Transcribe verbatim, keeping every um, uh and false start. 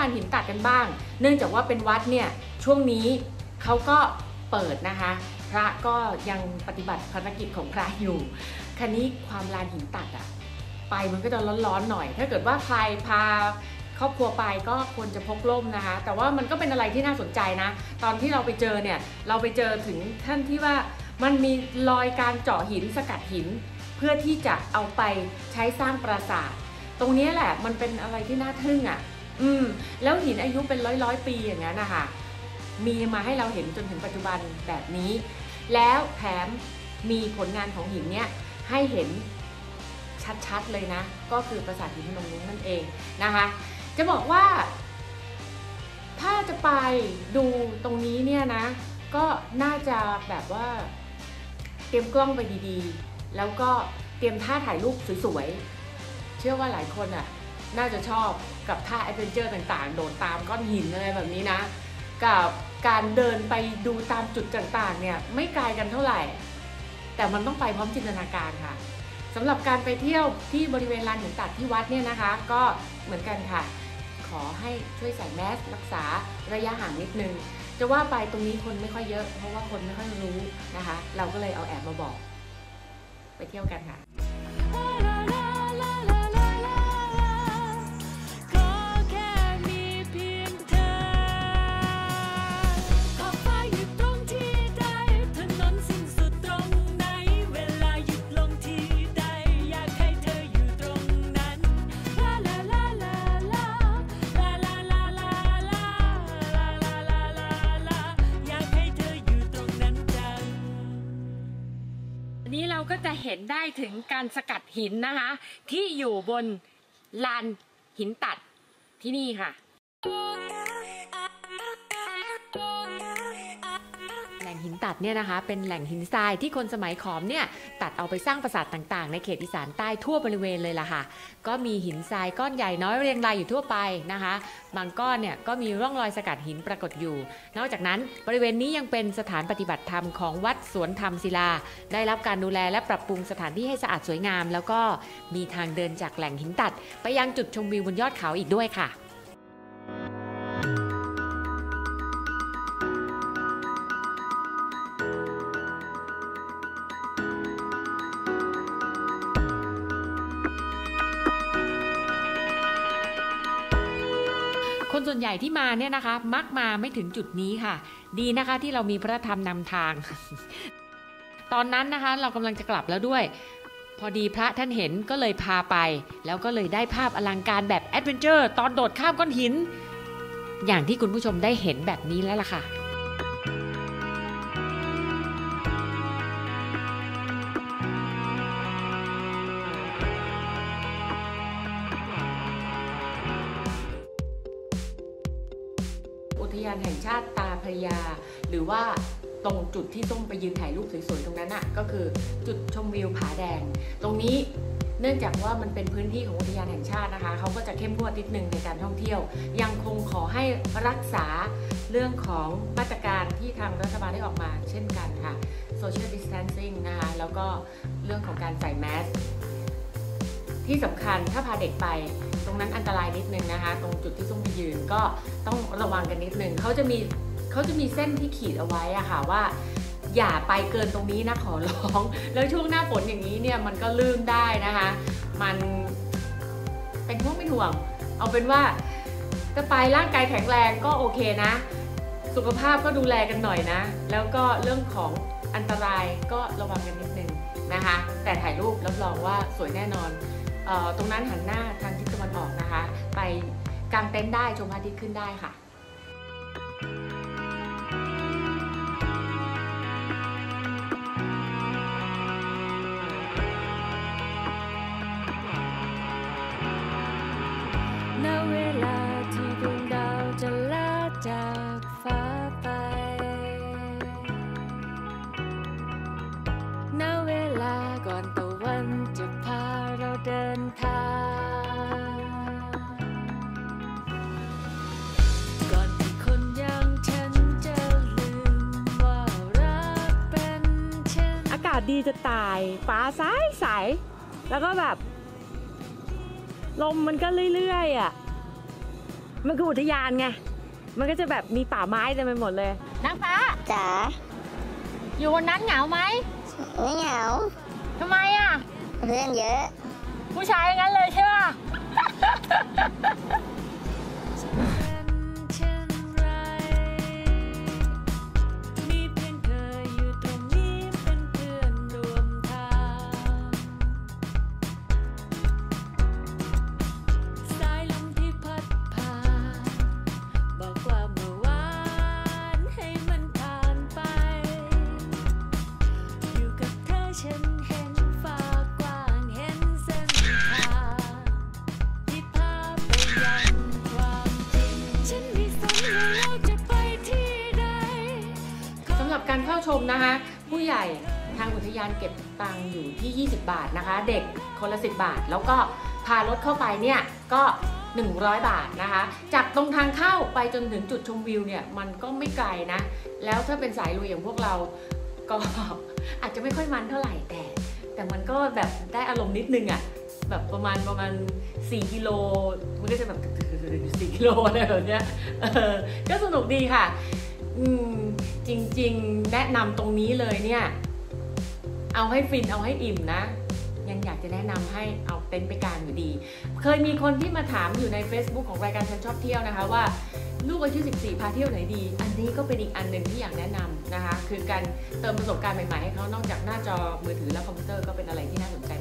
านหินตัดกันบ้างเนื่องจากว่าเป็นวัดเนี่ยช่วงนี้เขาก็เปิดนะคะพระก็ยังปฏิบัติภารกิจของพระอยู่คันนี้ความลานหินตัดอะไปมันก็จะร้อนๆหน่อยถ้าเกิดว่าใครพาครอบครัวไปก็ควรจะพกร่มนะคะแต่ว่ามันก็เป็นอะไรที่น่าสนใจนะตอนที่เราไปเจอเนี่ยเราไปเจอถึงท่านที่ว่ามันมีรอยการเจาะหินสกัดหินเพื่อที่จะเอาไปใช้สร้างปราสาทตรงนี้แหละมันเป็นอะไรที่น่าทึ่งอ่ะอืมแล้วหินอายุเป็นร้อยร้อยปีอย่างนั้นนะคะมีมาให้เราเห็นจนถึงปัจจุบันแบบนี้แล้วแถมมีผลงานของหินเนี้ยให้เห็นชัดๆเลยนะก็คือปราสาทหินพนมรุ้งนั่นเองนะคะจะบอกว่าถ้าจะไปดูตรงนี้เนี่ยนะก็น่าจะแบบว่าเตรียมกล้องไปดีๆแล้วก็เตรียมท่าถ่ายรูปสวยๆเชื่อว่าหลายคนอ่ะน่าจะชอบกับท่าแอดเวนเจอร์ต่างๆโดดตามก้อนหินอะไรแบบนี้นะกับการเดินไปดูตามจุดต่างๆเนี่ยไม่ไกลกันเท่าไหร่แต่มันต้องไปพร้อมจินตนาการค่ะสำหรับการไปเที่ยวที่บริเวณลานหินตัดที่วัดเนี่ยนะคะก็เหมือนกันค่ะขอให้ช่วยใส่แมสรักษาระยะห่างนิดนึงจะว่าไปตรงนี้คนไม่ค่อยเยอะเพราะว่าคนไม่ค่อยรู้นะคะเราก็เลยเอาแอบมาบอกไปเที่ยวกันค่ะนี้เราก็จะเห็นได้ถึงการสกัดหินนะคะที่อยู่บนลานหินตัดที่นี่ค่ะแหล่งหินตัดเนี่ยนะคะเป็นแหล่งหินทรายที่คนสมัยขอมเนี่ยตัดเอาไปสร้างปราสาทต่างๆในเขตอีสานใต้ทั่วบริเวณเลยล่ะค่ะก็มีหินทรายก้อนใหญ่น้อยเรียงรายอยู่ทั่วไปนะคะบางก้อนเนี่ยก็มีร่องรอยสกัดหินปรากฏอยู่นอกจากนั้นบริเวณนี้ยังเป็นสถานปฏิบัติธรรมของวัดสวนธรรมศิลาได้รับการดูแลและปรับปรุงสถานที่ให้สะอาดสวยงามแล้วก็มีทางเดินจากแหล่งหินตัดไปยังจุดชมวิวบนยอดเขาอีกด้วยค่ะคนส่วนใหญ่ที่มาเนี่ยนะคะมักมาไม่ถึงจุดนี้ค่ะดีนะคะที่เรามีพระธรรมนำทาง ตอนนั้นนะคะเรากำลังจะกลับแล้วด้วยพอดีพระท่านเห็นก็เลยพาไปแล้วก็เลยได้ภาพอลังการแบบแอดเวนเจอร์ตอนโดดข้ามก้อนหินอย่างที่คุณผู้ชมได้เห็นแบบนี้แล้วล่ะค่ะอุทยานแห่งชาติตาพระยาหรือว่าตรงจุดที่ต้องไปยืนถ่ายรูปสวยๆตรงนั้นน่ะก็คือจุดชมวิวผาแดงตรงนี้เนื่องจากว่ามันเป็นพื้นที่ของอุทยานแห่งชาตินะคะเขาก็จะเข้มงวดนิดนึงในการท่องเที่ยวยังคงขอให้รักษาเรื่องของมาตรการที่ทางรัฐบาลได้ออกมาเช่นกันค่ะ social distancing นะคะแล้วก็เรื่องของการใส่แมสที่สำคัญถ้าพาเด็กไปตรงนั้นอันตรายนิดนึงนะคะตรงจุดที่ต้องไปยืนก็ต้องระวังกันนิดนึงเขาจะมีเขาจะมีเส้นที่ขีดเอาไว้อะค่ะว่าอย่าไปเกินตรงนี้นะขอร้องแล้วช่วงหน้าฝนอย่างนี้เนี่ยมันก็ลื่นได้นะคะมันเป็นห่วงเป็นห่วงเอาเป็นว่าจะไปร่างกายแข็งแรงก็โอเคนะสุขภาพก็ดูแลกันหน่อยนะแล้วก็เรื่องของอันตรายก็ระวังกันนิดนึงนะคะแต่ถ่ายรูปรับรองว่าสวยแน่นอนเอ่อตรงนั้นหันหน้าทางทิศตะวันออกนะคะไปกางเต็นท์ได้ชมพระอาทิตย์ขึ้นได้ค่ะณเวลาที่ดวงดาวจะลาจากฟ้าไปณเวลาก่อนตะวันจะพาเราเดินทางก่อนที่คนอย่างฉันจะลืมว่ารักเป็นเช่นอากาศดีจะตายฟ้าใสใสแล้วก็แบบลมมันก็เรื่อยๆอ่ะมันคืออุทยานไงมันก็จะแบบมีป่าไม้เต็มไปหมดเลยนางฟ้าจ๋าอยู่วันนั้นเหงาไหมไม่เหงาทำไมอ่ะเพื่อนเยอะผู้ชายงั้นเลยใช่ป่ะ การเข้าชมนะคะผู้ใหญ่ทางอุทยานเก็บตังค์อยู่ที่ยี่สิบบาทนะคะเด็กคนละสิบบาทแล้วก็พารถเข้าไปเนี่ยก็หนึ่งร้อยบาทนะคะจากตรงทางเข้าไปจนถึงจุดชมวิวเนี่ยมันก็ไม่ไกลนะแล้วถ้าเป็นสายลุยอย่างพวกเราก็อาจจะไม่ค่อยมันเท่าไหร่แต่แต่มันก็แบบได้อารมณ์นิดนึงอะแบบประมาณประมาณสี่กิโลมันก็จะแบบสี่กิโลอะไรแบบเนี้ยก็สนุกดีค่ะอืมจริงๆแนะนำตรงนี้เลยเนี่ยเอาให้ฟินเอาให้อิ่มนะยังอยากจะแนะนำให้เอาเต็นท์ไปกางอยู่ดีเคยมีคนที่มาถามอยู่ใน Facebook ของรายการฉันชอบเที่ยวนะคะว่าลูกอายุสิบสี่พาเที่ยวไหนดีอันนี้ก็เป็นอีกอันหนึ่งที่อยากแนะนำนะคะคือการเติมประสบการณ์ใหม่ๆให้เขานอกจากหน้าจอมือถือและคอมพิวเตอร์ก็เป็นอะไรที่น่าสนใจ